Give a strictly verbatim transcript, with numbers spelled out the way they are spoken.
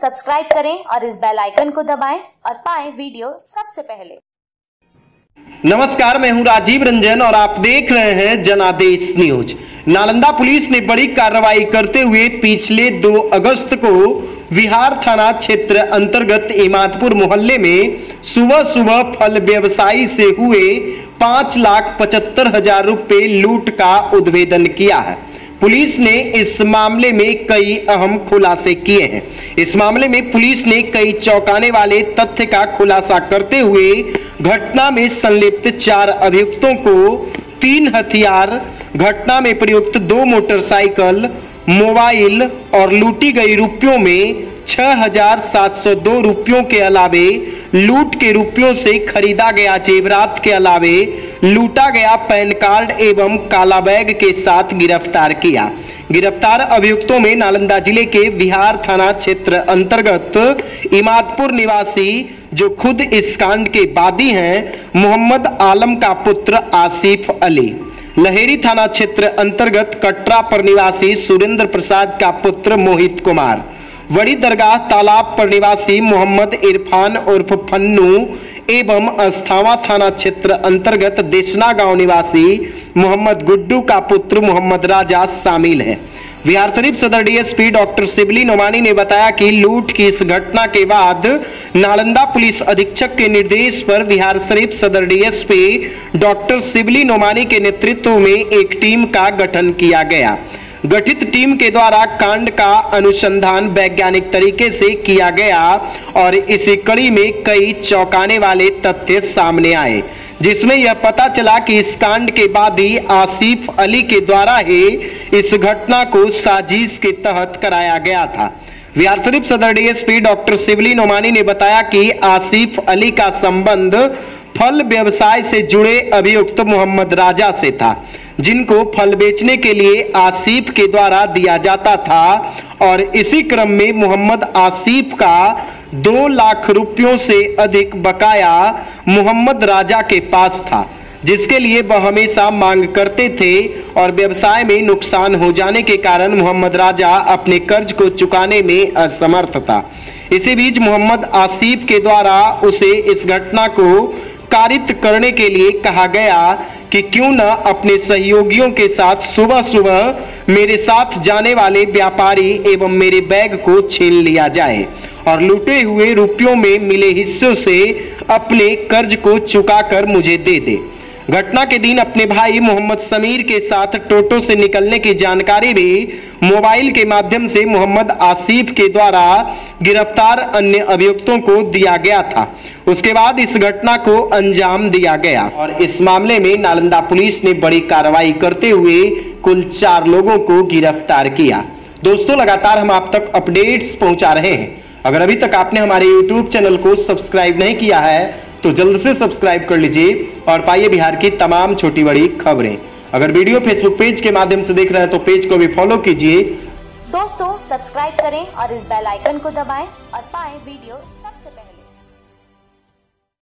Subscribe करें और इस बेल आइकन को दबाएं और पाएं वीडियो सबसे पहले। नमस्कार, मैं हूं राजीव रंजन और आप देख रहे हैं जनादेश न्यूज। नालंदा पुलिस ने बड़ी कार्रवाई करते हुए पिछले दो अगस्त को विहार थाना क्षेत्र अंतर्गत इमादपुर मोहल्ले में सुबह सुबह फल व्यवसायी से हुए पांच लाख पचहत्तर हजार रुपए लूट का उद्भेदन किया है। पुलिस ने इस मामले में कई अहम खुलासे किए हैं। इस मामले में पुलिस ने कई चौंकाने वाले तथ्य का खुलासा करते हुए घटना में संलिप्त चार अभियुक्तों को तीन हथियार, घटना में प्रयुक्त दो मोटरसाइकिल, मोबाइल और लूटी गई रुपयों में छह हजार सात सौ दो रुपयों के अलावे लूट के रुपयों से खरीदा गया जेवरात के अलावे लूटा गया पैन कार्ड एवं काला बैग के साथ गिरफ्तार किया। गिरफ्तार अभियुक्तों में नालंदा जिले के विहार थाना क्षेत्र अंतर्गत इमादपुर निवासी, जो खुद इस कांड के बादी हैं, मोहम्मद आलम का पुत्र आसिफ अली, लहेरी थाना क्षेत्र अंतर्गत कटरा पर निवासी सुरेंद्र प्रसाद का पुत्र मोहित कुमार, बड़ी दरगाह तालाब पर निवासी मोहम्मद इरफान उर्फ फन्नू एवं अस्थावा थाना क्षेत्र अंतर्गत देशना गांव निवासी मोहम्मद गुड्डू का पुत्र मोहम्मद राजा शामिल है। बिहार शरीफ सदर डीएसपी डॉक्टर शिबली नोमानी ने बताया कि लूट की इस घटना के बाद नालंदा पुलिस अधीक्षक के निर्देश पर बिहार शरीफ सदर डीएसपी डॉक्टर शिबली नोमानी के नेतृत्व में एक टीम का गठन किया गया। गठित टीम के द्वारा कांड का अनुसंधान वैज्ञानिक तरीके से किया गया और इसी कड़ी में कई चौंकाने वाले तथ्य सामने आए, जिसमें यह पता चला कि इस कांड के बादी आसिफ अली के द्वारा ही इस घटना को साजिश के तहत कराया गया था। बिहार शरीफ सदर डीएसपी डॉक्टर शिबली नोमानी ने बताया कि आसिफ अली का संबंध फल व्यवसाय से जुड़े अभियुक्त मोहम्मद राजा से था, जिनको फल बेचने के लिए आसिफ के द्वारा दिया जाता था और इसी क्रम में मोहम्मद आसिफ का दो लाख रुपयों से अधिक बकाया मोहम्मद राजा के पास था, जिसके लिए वह हमेशा मांग करते थे और व्यवसाय में नुकसान हो जाने के कारण मोहम्मद राजा अपने कर्ज को चुकाने में असमर्थ था। इसी बीच मोहम्मद आसिफ के द्वारा उसे इस घटना को कारित करने के लिए कहा गया कि क्यों न अपने सहयोगियों के साथ सुबह सुबह मेरे साथ जाने वाले व्यापारी एवं मेरे बैग को छीन लिया जाए और लूटे हुए रुपयों में मिले हिस्सों से अपने कर्ज को चुकाकर मुझे दे दे। घटना के दिन अपने भाई मोहम्मद समीर के साथ टोटो से निकलने की जानकारी भी मोबाइल के माध्यम से मोहम्मद आसिफ के द्वारा गिरफ्तार अन्य अभियुक्तों को दिया गया था। उसके बाद इस घटना को अंजाम दिया गया और इस मामले में नालंदा पुलिस ने बड़ी कार्रवाई करते हुए कुल चार लोगों को गिरफ्तार किया। दोस्तों, लगातार हम आप तक अपडेट्स पहुंचा रहे हैं। अगर अभी तक आपने हमारे यूट्यूब चैनल को सब्सक्राइब नहीं किया है तो जल्द से सब्सक्राइब कर लीजिए और पाइए बिहार की तमाम छोटी बड़ी खबरें। अगर वीडियो फेसबुक पेज के माध्यम से देख रहे हैं तो पेज को भी फॉलो कीजिए। दोस्तों, सब्सक्राइब करें और इस बेल आइकन को दबाएं और पाएं वीडियो